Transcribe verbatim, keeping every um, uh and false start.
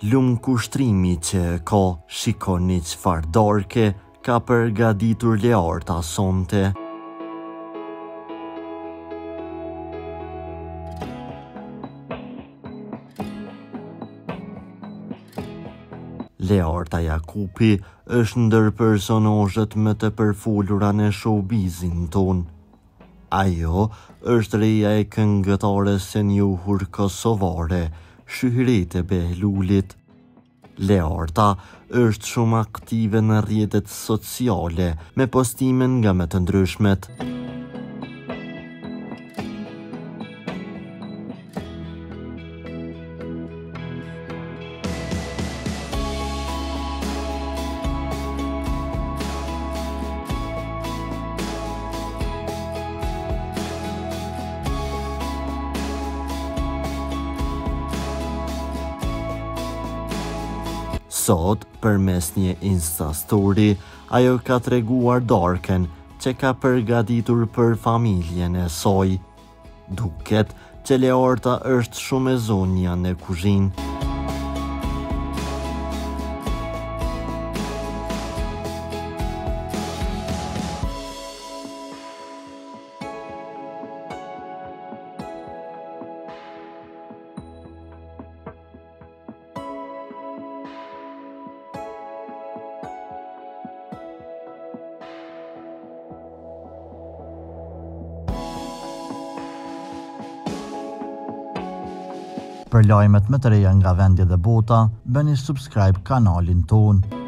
Lum kushtrimi që ka, shikoni çfarë darke ka përgatitur Learta sonte. Learta Jakupi është ndër personazhet më të përfolura në showbizin ton. Ajo është reja e këngëtares së njohur kosovare, Shyhrete Behlulit. Learta është shumë aktive në rrjetet sociale me postime nga më të ndryshmet. Sot, përmes një Insta story, ajo ka treguar darken që ka përgatitur për familjen e saj. Duket që Learta është shumë e zonja në kuzhinë. Për lajmet më të reja nga vendi dhe bota, bëni subscribe kanalin ton.